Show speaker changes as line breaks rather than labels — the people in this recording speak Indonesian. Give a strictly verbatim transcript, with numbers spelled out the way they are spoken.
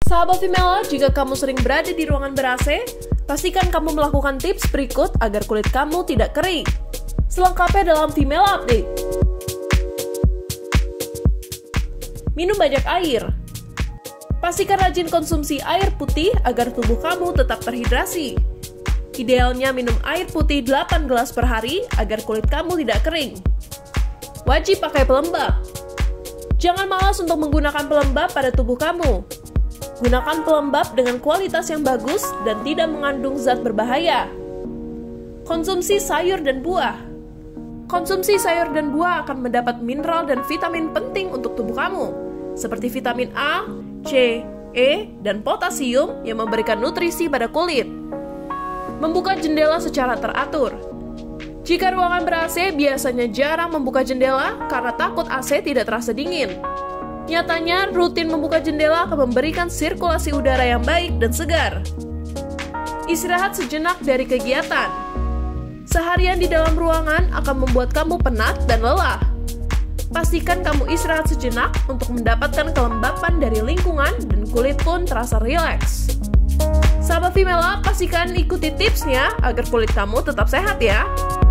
Sahabat Vimela, jika kamu sering berada di ruangan ber-A C, pastikan kamu melakukan tips berikut agar kulit kamu tidak kering. Selengkapnya dalam Vimela Update. Minum banyak air. Pastikan rajin konsumsi air putih agar tubuh kamu tetap terhidrasi. Idealnya minum air putih delapan gelas per hari agar kulit kamu tidak kering. Wajib pakai pelembab. Jangan malas untuk menggunakan pelembab pada tubuh kamu. Gunakan pelembab dengan kualitas yang bagus dan tidak mengandung zat berbahaya. Konsumsi sayur dan buah. Konsumsi sayur dan buah akan mendapat mineral dan vitamin penting untuk tubuh kamu, seperti vitamin A, C, E, dan potasium yang memberikan nutrisi pada kulit. Membuka jendela secara teratur. Jika ruangan ber-A C biasanya jarang membuka jendela karena takut A C tidak terasa dingin. Nyatanya, rutin membuka jendela akan memberikan sirkulasi udara yang baik dan segar. Istirahat sejenak dari kegiatan. Seharian di dalam ruangan akan membuat kamu penat dan lelah. Pastikan kamu istirahat sejenak untuk mendapatkan kelembapan dari lingkungan dan kulit pun terasa rileks. Sahabat Vimela, pastikan ikuti tipsnya agar kulit kamu tetap sehat ya.